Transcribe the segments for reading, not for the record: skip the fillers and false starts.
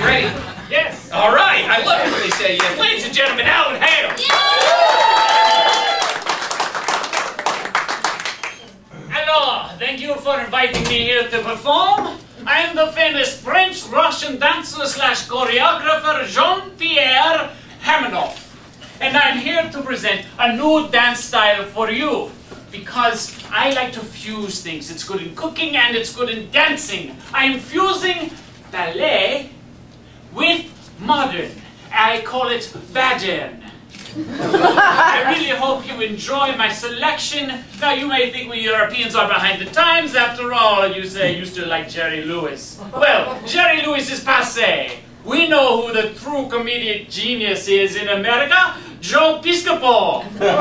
ready? Yes. All right. I love it when they say yes. Ladies and gentlemen, Alan Hamm. Hello. Thank you for inviting me here to perform. I am the famous French-Russian dancer slash choreographer Jean-Pierre Hammanoff. And I'm here to present a new dance style for you. Because I like to fuse things. It's good in cooking and it's good in dancing. I am fusing ballet with modern. I call it badern. I really hope you enjoy my selection. Now you may think we Europeans are behind the times. After all, you say you used to like Jerry Lewis. Well, Jerry Lewis is passé. We know who the true comedic genius is in America, Joe Piscopo.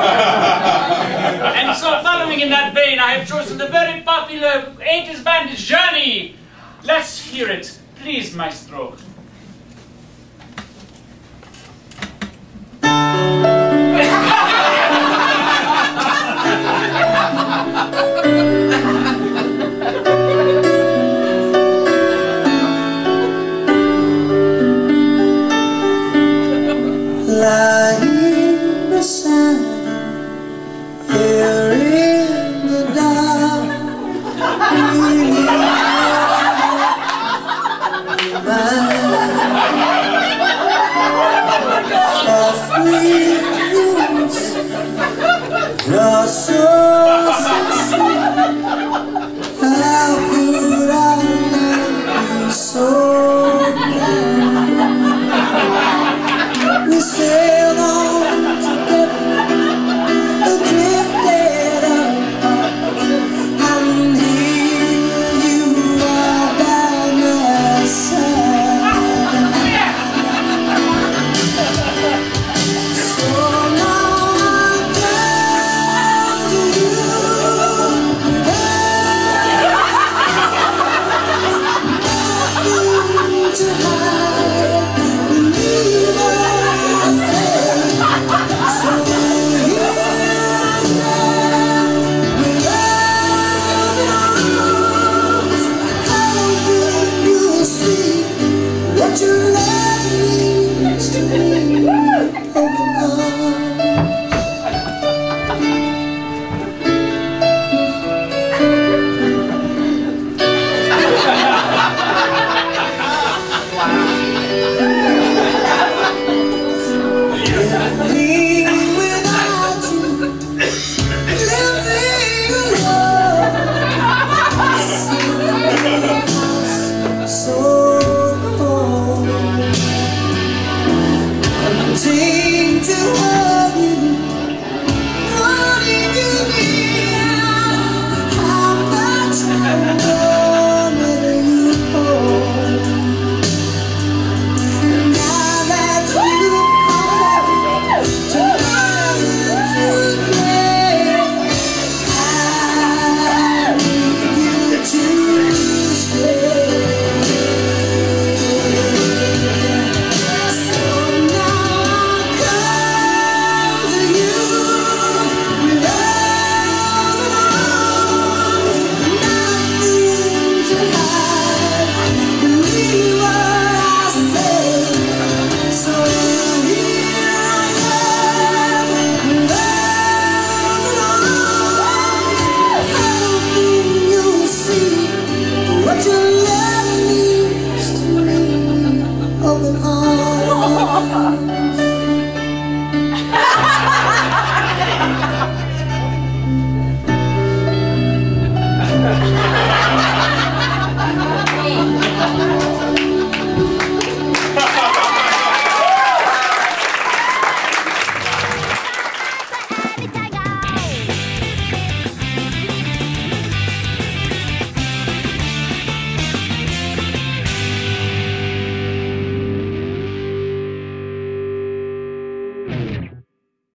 And so following in that vein, I have chosen the very popular 80s band Journey. Let's hear it. Please, maestro.